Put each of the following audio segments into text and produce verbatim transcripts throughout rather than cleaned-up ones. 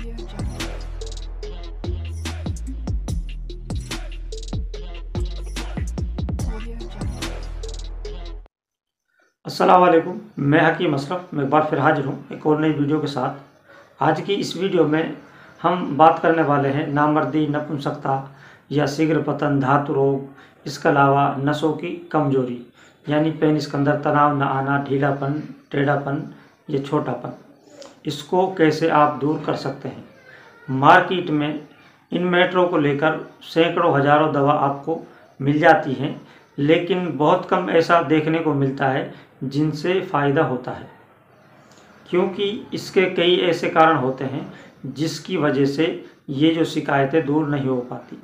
Audio Jungle. Audio Jungle. अस्सलाम वालेकुम, मैं हकीम अशरफ मैं एक बार फिर हाजिर हूँ एक और नई वीडियो के साथ। आज की इस वीडियो में हम बात करने वाले हैं नामर्दी, नपुंसकता या शीघ्र पतन, धातु रोग, इसके अलावा नसों की कमजोरी यानी पेनिस के अंदर तनाव न आना, ढीलापन, टेढ़ापन या छोटापन, इसको कैसे आप दूर कर सकते हैं। मार्केट में इन मैटरों को लेकर सैकड़ों हजारों दवा आपको मिल जाती हैं, लेकिन बहुत कम ऐसा देखने को मिलता है जिनसे फ़ायदा होता है, क्योंकि इसके कई ऐसे कारण होते हैं जिसकी वजह से ये जो शिकायतें दूर नहीं हो पाती।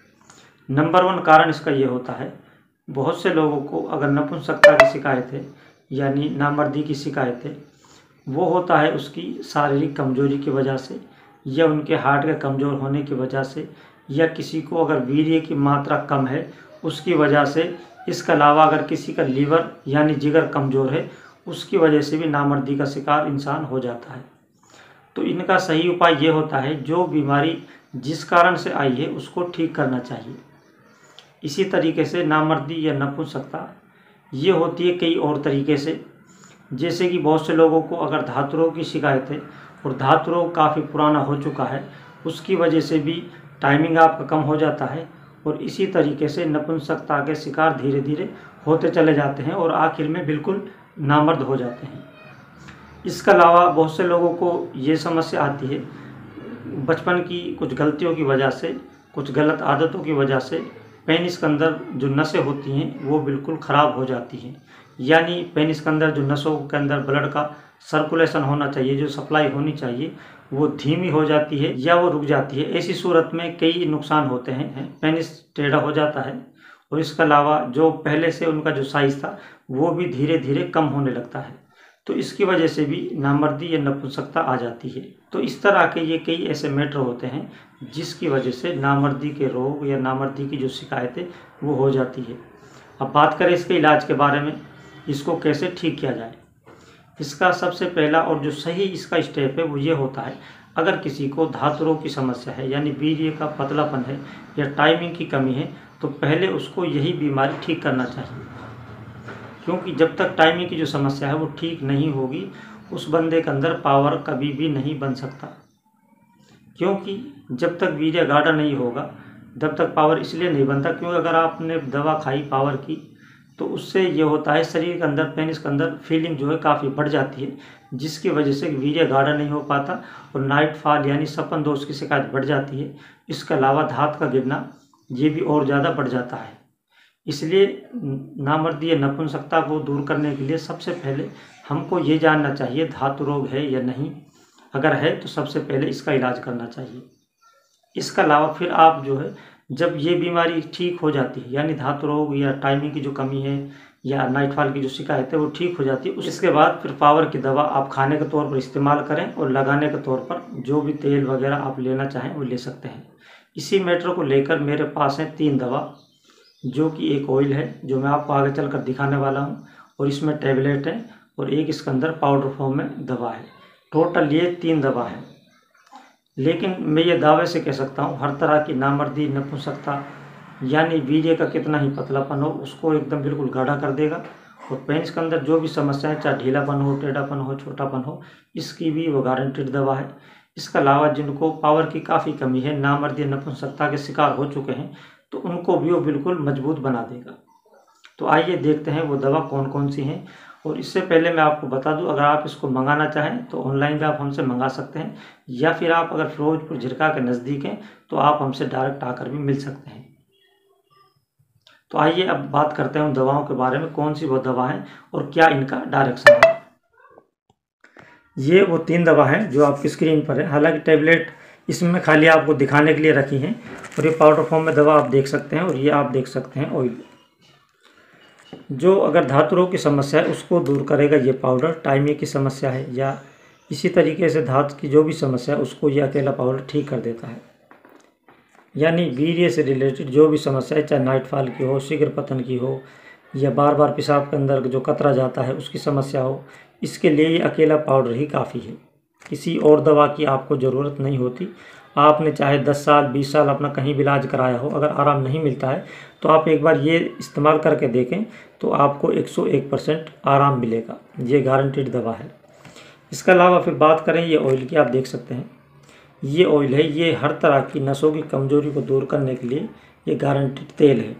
नंबर वन कारण इसका ये होता है, बहुत से लोगों को अगर नपुंसकता की शिकायत है यानी नामर्दी की शिकायत है, वो होता है उसकी शारीरिक कमजोरी की वजह से या उनके हार्ट के कमज़ोर होने की वजह से, या किसी को अगर वीर्य की मात्रा कम है उसकी वजह से। इसके अलावा अगर किसी का लीवर यानी जिगर कमज़ोर है उसकी वजह से भी नामर्दी का शिकार इंसान हो जाता है। तो इनका सही उपाय ये होता है, जो बीमारी जिस कारण से आई है उसको ठीक करना चाहिए। इसी तरीके से नामर्दी या नपुंसकता ये होती है कई और तरीके से, जैसे कि बहुत से लोगों को अगर धातु रोग की शिकायत है और धातु रोग काफ़ी पुराना हो चुका है, उसकी वजह से भी टाइमिंग आपका कम हो जाता है और इसी तरीके से नपुंसकता के शिकार धीरे धीरे होते चले जाते हैं और आखिर में बिल्कुल नामर्द हो जाते हैं। इसके अलावा बहुत से लोगों को ये समस्या आती है, बचपन की कुछ गलतियों की वजह से, कुछ गलत आदतों की वजह से पेनिस के अंदर जो नसें होती हैं वो बिल्कुल ख़राब हो जाती हैं, यानी पेनिस के अंदर जो नसों के अंदर ब्लड का सर्कुलेशन होना चाहिए, जो सप्लाई होनी चाहिए, वो धीमी हो जाती है या वो रुक जाती है। ऐसी सूरत में कई नुकसान होते हैं, पेनिस टेढ़ा हो जाता है और इसके अलावा जो पहले से उनका जो साइज़ था वो भी धीरे धीरे कम होने लगता है। तो इसकी वजह से भी नामर्दी या नपुंसकता आ जाती है। तो इस तरह के ये कई ऐसे मैटर होते हैं जिसकी वजह से नामर्दी के रोग या नामर्दी की जो शिकायतें वो हो जाती है। अब बात करें इसके इलाज के बारे में, इसको कैसे ठीक किया जाए। इसका सबसे पहला और जो सही इसका स्टेप है वो ये होता है, अगर किसी को धातु रोग की समस्या है यानी वीर्य का पतलापन है या टाइमिंग की कमी है, तो पहले उसको यही बीमारी ठीक करना चाहिए, क्योंकि जब तक टाइमिंग की जो समस्या है वो ठीक नहीं होगी उस बंदे के अंदर पावर कभी भी नहीं बन सकता। क्योंकि जब तक वीर्य गाढ़ा नहीं होगा तब तक पावर इसलिए नहीं बनता क्योंकि अगर आपने दवा खाई पावर की तो उससे ये होता है शरीर के अंदर, पेनिस के अंदर फीलिंग जो है काफ़ी बढ़ जाती है, जिसकी वजह से वीर्य गाढ़ा नहीं हो पाता और नाइट फॉल यानी सपन दोष की शिकायत बढ़ जाती है। इसके अलावा धात का गिरना ये भी और ज़्यादा बढ़ जाता है। इसलिए नामर्दी या नपुंसकता को दूर करने के लिए सबसे पहले हमको ये जानना चाहिए धातु रोग है या नहीं। अगर है तो सबसे पहले इसका इलाज करना चाहिए। इसके अलावा फिर आप जो है, जब ये बीमारी ठीक हो जाती है यानी धातु रोग या टाइमिंग की जो कमी है या नाइटफॉल की जो शिकायत है वो ठीक हो जाती है, उसके बाद फिर पावर की दवा आप खाने के तौर पर इस्तेमाल करें और लगाने के तौर पर जो भी तेल वगैरह आप लेना चाहें वो ले सकते हैं। इसी मैटर को लेकर मेरे पास हैं तीन दवा, जो कि एक ऑयल है जो मैं आपको आगे चलकर दिखाने वाला हूँ, और इसमें टैबलेट है और एक इसके अंदर पाउडर फॉर्म में दवा है। टोटल ये तीन दवा है। लेकिन मैं ये दावे से कह सकता हूँ हर तरह की नामर्दी, नपुंसकता यानी वीर्य का कितना ही पतलापन हो उसको एकदम बिल्कुल गाढ़ा कर देगा, और पेनिस के अंदर जो भी समस्या है, चाहे ढीलापन हो, टेढ़ापन हो, छोटापन हो, इसकी भी वो गारंटेड दवा है। इसके अलावा जिनको पावर की काफ़ी कमी है, नामर्दी, नपुंसकता के शिकार हो चुके हैं, तो उनको भी वो बिल्कुल मजबूत बना देगा। तो आइए देखते हैं वो दवा कौन कौन सी हैं। और इससे पहले मैं आपको बता दूं, अगर आप इसको मंगाना चाहें तो ऑनलाइन भी आप हमसे मंगा सकते हैं, या फिर आप अगर फिरोजपुर झिरका के नज़दीक हैं तो आप हमसे डायरेक्ट आकर भी मिल सकते हैं। तो आइए अब बात करते हैं उन दवाओं के बारे में, कौन सी वो दवा है और क्या इनका डायरेक्शन है। ये वो तीन दवा हैं जो आपकी स्क्रीन पर है। हालांकि टैबलेट इसमें खाली आपको दिखाने के लिए रखी हैं, और ये पाउडर फॉर्म में दवा आप देख सकते हैं, और ये आप देख सकते हैं ऑयल। जो अगर धातु रोग की समस्या है उसको दूर करेगा ये पाउडर, टाइमिंग की समस्या है या इसी तरीके से धातु की जो भी समस्या है उसको ये अकेला पाउडर ठीक कर देता है। यानी वीर्य से रिलेटेड जो भी समस्या है, चाहे नाइटफॉल की हो, शीघ्र पतन की हो, या बार बार पेशाब के अंदर जो कतरा जाता है उसकी समस्या हो, इसके लिए ये अकेला पाउडर ही काफ़ी है। किसी और दवा की आपको ज़रूरत नहीं होती। आपने चाहे दस साल बीस साल अपना कहीं भी इलाज कराया हो, अगर आराम नहीं मिलता है तो आप एक बार ये इस्तेमाल करके देखें तो आपको एक सौ एक परसेंट आराम मिलेगा। ये गारंटीड दवा है। इसके अलावा फिर बात करें ये ऑयल की, आप देख सकते हैं ये ऑयल है, ये हर तरह की नसों की कमज़ोरी को दूर करने के लिए ये गारंटीड तेल है।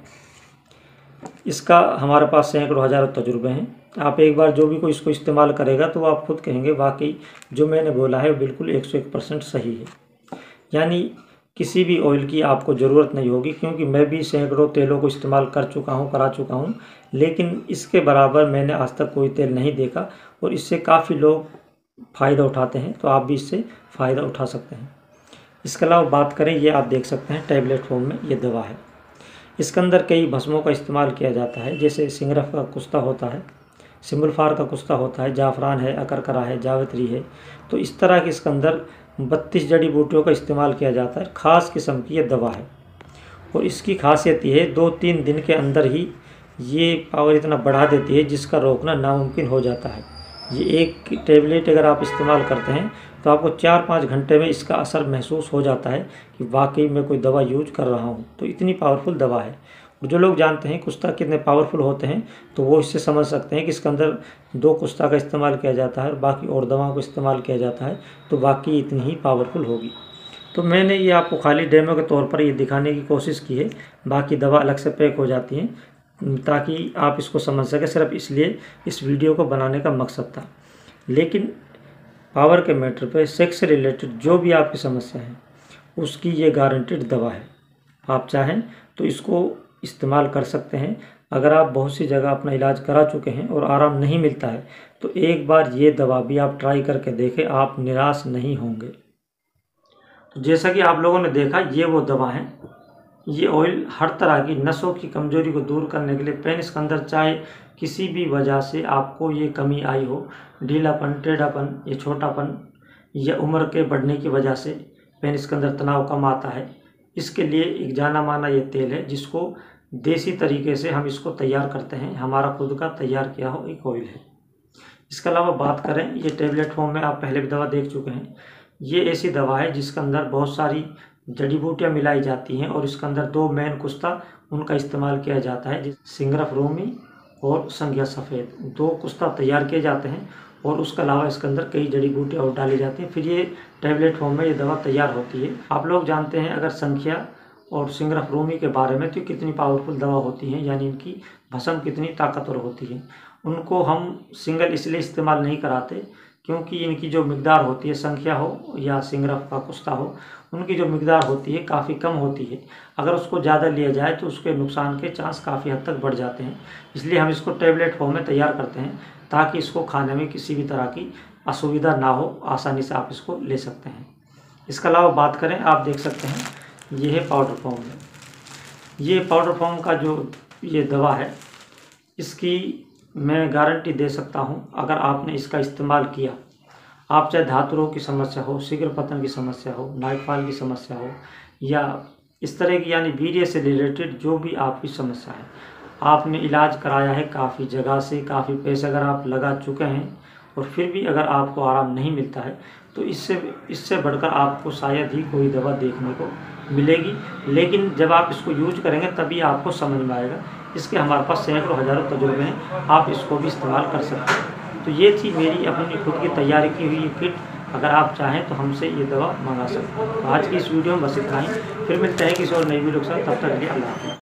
इसका हमारे पास सैकड़ों हज़ारों तजुर्बे हैं। आप एक बार जो भी कोई इसको इस्तेमाल करेगा तो आप खुद कहेंगे वाकई जो मैंने बोला है बिल्कुल एक सौ एक परसेंट सही है। यानी किसी भी ऑयल की आपको ज़रूरत नहीं होगी, क्योंकि मैं भी सैकड़ों तेलों को इस्तेमाल कर चुका हूँ, करा चुका हूँ, लेकिन इसके बराबर मैंने आज तक कोई तेल नहीं देखा और इससे काफ़ी लोग फ़ायदा उठाते हैं। तो आप भी इससे फ़ायदा उठा सकते हैं। इसके अलावा बात करें, ये आप देख सकते हैं टैबलेट फॉर्म में ये दवा है। इसके अंदर कई भस्मों का इस्तेमाल किया जाता है, जैसे सिंगरफ का कुस्ता होता है, सिम्बलफार का कुस्ता होता है, जाफरान है, अकरकरा है, जावित्री है। तो इस तरह के इसके अंदर बत्तीस जड़ी बूटियों का इस्तेमाल किया जाता है। ख़ास किस्म की ये दवा है और इसकी खासियत ये है दो तीन दिन के अंदर ही ये पावर इतना बढ़ा देती है जिसका रोकना नामुमकिन हो जाता है। ये एक टैबलेट अगर आप इस्तेमाल करते हैं तो आपको चार पाँच घंटे में इसका असर महसूस हो जाता है कि वाकई मैं कोई दवा यूज कर रहा हूँ। तो इतनी पावरफुल दवा है। और जो लोग जानते हैं कुस्ता कितने पावरफुल होते हैं तो वो इससे समझ सकते हैं कि इसके अंदर दो कुस्ता का इस्तेमाल किया जाता है और बाकी और दवाओं को इस्तेमाल किया जाता है, तो वाकई इतनी ही पावरफुल होगी। तो मैंने ये आपको खाली डेमो के तौर पर ये दिखाने की कोशिश की है, बाकी दवा अलग से पैक हो जाती हैं ताकि आप इसको समझ सकें। सिर्फ इसलिए इस वीडियो को बनाने का मकसद था। लेकिन पावर के मैटर पे सेक्स से रिलेटेड जो भी आपकी समस्या है उसकी ये गारंटीड दवा है। आप चाहें तो इसको इस्तेमाल कर सकते हैं। अगर आप बहुत सी जगह अपना इलाज करा चुके हैं और आराम नहीं मिलता है तो एक बार ये दवा भी आप ट्राई करके देखें, आप निराश नहीं होंगे। तो जैसा कि आप लोगों ने देखा, ये वो दवा है। ये ऑयल हर तरह की नसों की कमजोरी को दूर करने के लिए पेन इसके अंदर चाहे किसी भी वजह से आपको ये कमी आई हो, ढीलापन, टेढ़ापन, ये छोटापन या उम्र के बढ़ने की वजह से पेन इसके अंदर तनाव कम आता है, इसके लिए एक जाना माना ये तेल है जिसको देसी तरीके से हम इसको तैयार करते हैं। हमारा खुद का तैयार किया हो एक ऑयल है। इसके अलावा बात करें, ये टैबलेट फॉर्म में आप पहले भी दवा देख चुके हैं। ये ऐसी दवा है जिसके अंदर बहुत सारी जड़ी बूटियाँ मिलाई जाती हैं और इसके अंदर दो मेन कुस्ता उनका इस्तेमाल किया जाता है, सिंगरफ रोमी और संज्ञा सफ़ेद। दो कुस्ता तैयार किए जाते हैं और उसके अलावा इसके अंदर कई जड़ी बूटियाँ और डाली जाती हैं, फिर ये टैबलेट फॉर्म में ये दवा तैयार होती है। आप लोग जानते हैं अगर संख्या और सिंगरफ रोमी के बारे में तो कितनी पावरफुल दवा होती है, यानी इनकी भस्म कितनी ताकतवर होती है। उनको हम सिंगल इसलिए इस्तेमाल नहीं कराते क्योंकि इनकी जो मिकदार होती है, संख्या हो या सिंगरफ का कुस्ता हो, उनकी जो मिकदार होती है काफ़ी कम होती है। अगर उसको ज़्यादा लिया जाए तो उसके नुकसान के चांस काफ़ी हद तक बढ़ जाते हैं। इसलिए हम इसको टैबलेट फॉर्म में तैयार करते हैं ताकि इसको खाने में किसी भी तरह की असुविधा ना हो, आसानी से आप इसको ले सकते हैं। इसके अलावा बात करें, आप देख सकते हैं ये है पाउडर फॉर्म में। ये पाउडर फॉर्म का जो ये दवा है इसकी मैं गारंटी दे सकता हूँ, अगर आपने इसका इस्तेमाल किया, आप चाहे धातु रोग की समस्या हो, शीघ्र पतन की समस्या हो, नाइटफॉल की समस्या हो या इस तरह की यानी वीर्य से रिलेटेड जो भी आपकी समस्या है, आपने इलाज कराया है काफ़ी जगह से, काफ़ी पैसे अगर आप लगा चुके हैं और फिर भी अगर आपको आराम नहीं मिलता है तो इससे इससे बढ़कर आपको शायद ही कोई दवा देखने को मिलेगी। लेकिन जब आप इसको यूज करेंगे तभी आपको समझ में आएगा। इसके हमारे पास सैकड़ों हज़ारों तजुर्बे हैं, आप इसको भी इस्तेमाल कर सकते हैं। तो ये थी मेरी अपनी खुद की तैयारी की हुई किट। अगर आप चाहें तो हमसे ये दवा मंगा सकते हैं। तो आज की इस वीडियो में बस इतना ही, फिर मिलते हैं किसी और नई वीडियो के साथ। तब तक के लिए अल्लाह हाफ़िज़।